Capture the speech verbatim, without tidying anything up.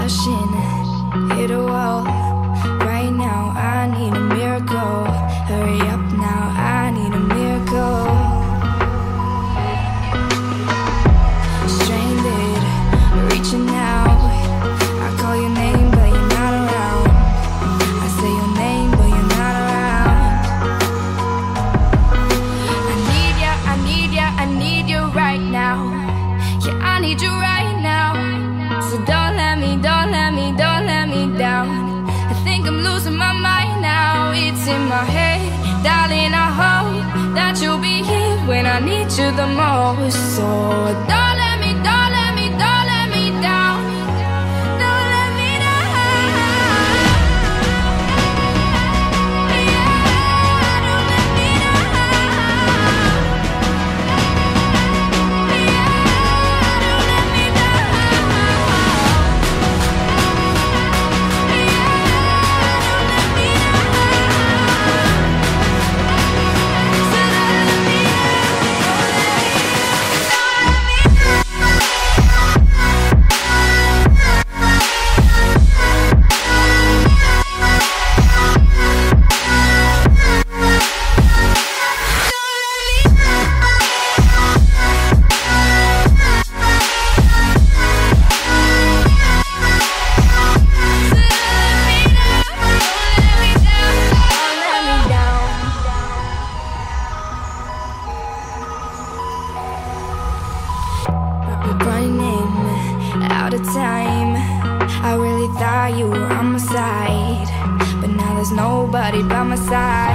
rushing, hit a wall. Right now I need a miracle. Hurry up now, I need a miracle. Stranded, reaching out. I call your name but you're not around. I say your name but you're not around. I need ya, I need ya, I need you right now. Yeah, I need you right now. So don't let me, don't let me, don't let me down. I think I'm losing my mind now. It's in my head, darling, I hope that you'll be here when I need you the most. So don't let me, don't let me, don't let me down. Don't let me down. Yeah, don't let me down. Yeah, don't let me down. Running out of time. I really thought you were on my side, but now there's nobody by my side.